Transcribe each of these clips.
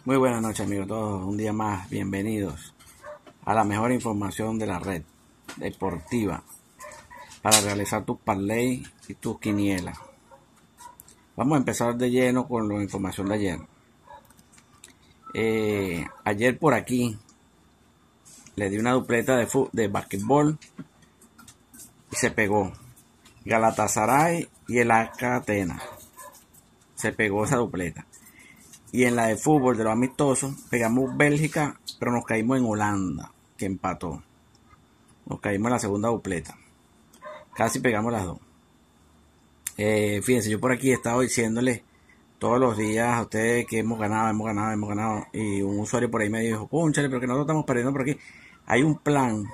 Muy buenas noches, amigos todos. Un día más, bienvenidos a la mejor información de la red deportiva para realizar tus parlay y tus quinielas. Vamos a empezar de lleno con la información de ayer. Ayer por aquí le di una dupleta de basquetbol y se pegó. Galatasaray y el AK Atenas. Se pegó esa dupleta. Y en la de fútbol de los amistosos, pegamos Bélgica, pero nos caímos en Holanda, que empató. Nos caímos en la segunda dupleta. Casi pegamos las dos. Fíjense, yo por aquí he estado diciéndoles todos los días a ustedes que hemos ganado. Y un usuario por ahí me dijo, cónchale, pero que nosotros estamos perdiendo por aquí. Hay un plan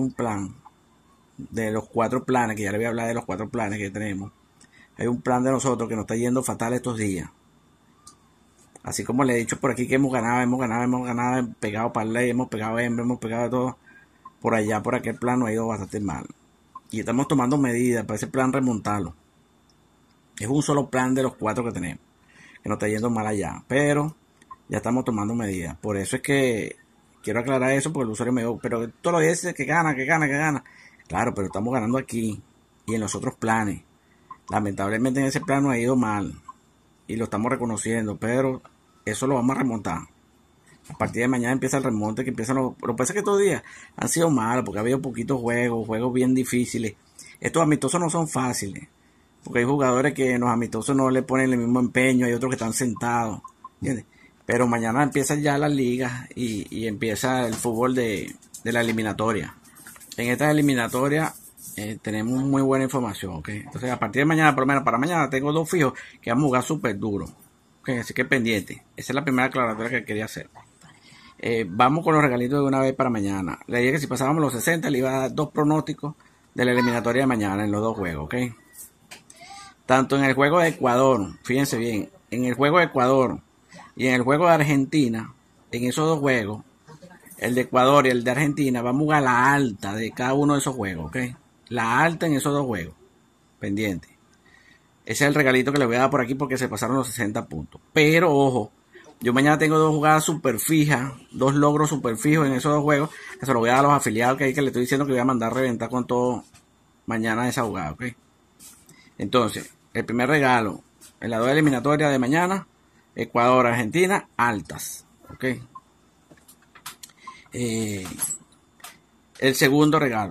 de los 4 planes, que ya les voy a hablar de los 4 planes que tenemos. Hay un plan de nosotros que nos está yendo fatal estos días. Así como le he dicho por aquí que hemos ganado, hemos pegado parlay, hemos pegado hembra, hemos pegado de todo. Por allá, por aquel plan nos ha ido bastante mal. Y estamos tomando medidas para ese plan remontarlo. Es un solo plan de los 4 que tenemos, que nos está yendo mal allá. Pero ya estamos tomando medidas. Por eso es que quiero aclarar eso, porque el usuario me dijo, pero todos los días dice que gana. Claro, pero estamos ganando aquí y en los otros planes. Lamentablemente en ese plan nos ha ido mal. Y lo estamos reconociendo, pero eso lo vamos a remontar. A partir de mañana empieza el remonte, que empiezan lo que pasa es que estos días han sido malos, porque ha habido poquitos juegos bien difíciles. Estos amistosos no son fáciles, porque hay jugadores que en los amistosos no le ponen el mismo empeño, hay otros que están sentados, ¿entiendes? Pero mañana empiezan ya las ligas y empieza el fútbol de la eliminatoria. En esta eliminatoria tenemos muy buena información, ¿ok? Entonces a partir de mañana, por lo menos para mañana, tengo 2 fijos que vamos a jugar súper duro. Okay, así que pendiente. Esa es la primera aclaratoria que quería hacer. Vamos con los regalitos de una vez para mañana. Le dije que si pasábamos los 60 le iba a dar 2 pronósticos de la eliminatoria de mañana en los 2 juegos, ¿ok? Tanto en el juego de Ecuador, fíjense bien, en el juego de Ecuador y en el juego de Argentina, en esos 2 juegos, el de Ecuador y el de Argentina, vamos a jugar la alta de cada uno de esos juegos, ¿ok? La alta en esos 2 juegos. Pendiente. Ese es el regalito que les voy a dar por aquí porque se pasaron los 60 puntos. Pero ojo, yo mañana tengo 2 jugadas super fijas, 2 logros super fijos en esos 2 juegos, que se los voy a dar a los afiliados que le estoy diciendo que voy a mandar a reventar con todo mañana esa jugada, ¿ok? Entonces, el primer regalo, en la 2 eliminatoria de mañana, Ecuador, Argentina, altas, ¿ok? El segundo regalo,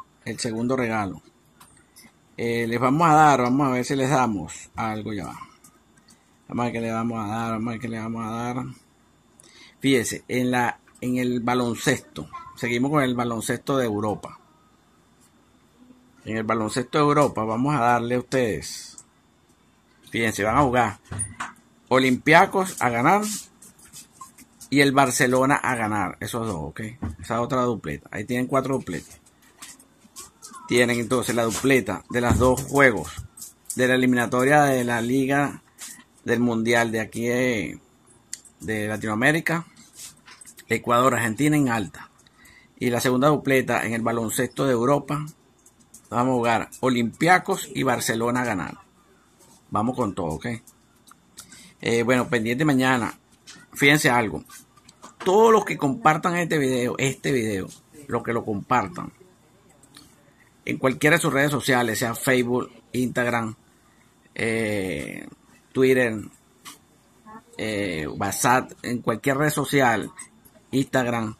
les vamos a ver si les damos algo ya. Vamos a ver qué le vamos a dar. Fíjense, en el baloncesto, seguimos con el baloncesto de Europa. En el baloncesto de Europa vamos a darle a ustedes, fíjense, van a jugar Olympiacos a ganar y el Barcelona a ganar, esos 2, ok. Esa otra dupleta, ahí tienen 4 dupletas. Tienen entonces la dupleta de los 2 juegos de la eliminatoria de la Liga del Mundial de aquí de Latinoamérica, Ecuador, Argentina en alta. Y la segunda dupleta en el baloncesto de Europa, vamos a jugar Olympiacos y Barcelona a ganar. Vamos con todo, ¿ok? Bueno, pendiente mañana. Fíjense algo. Todos los que compartan este video, los que lo compartan, en cualquiera de sus redes sociales, sea Facebook, Instagram, Twitter, WhatsApp, en cualquier red social, Instagram,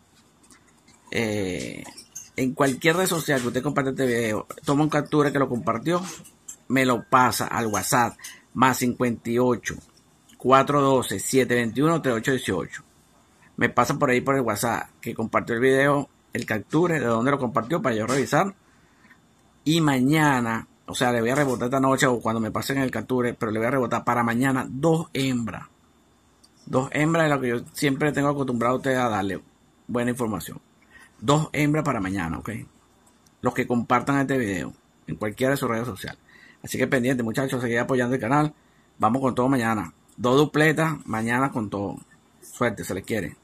en cualquier red social que usted comparte este video, toma un captura que lo compartió, me lo pasa al WhatsApp, más 58 412 721 3818. Me pasa por ahí por el WhatsApp que compartió el video, el capture de dónde lo compartió para yo revisar. Y mañana, o sea, le voy a rebotar esta noche o cuando me pasen el capture, pero le voy a rebotar para mañana 2 hembras. 2 hembras es lo que yo siempre tengo acostumbrado a ustedes a darle buena información. 2 hembras para mañana, ¿ok? Los que compartan este video en cualquiera de sus redes sociales. Así que pendiente, muchachos, seguir apoyando el canal. Vamos con todo mañana. 2 dupletas, mañana con todo. Suerte, se les quiere.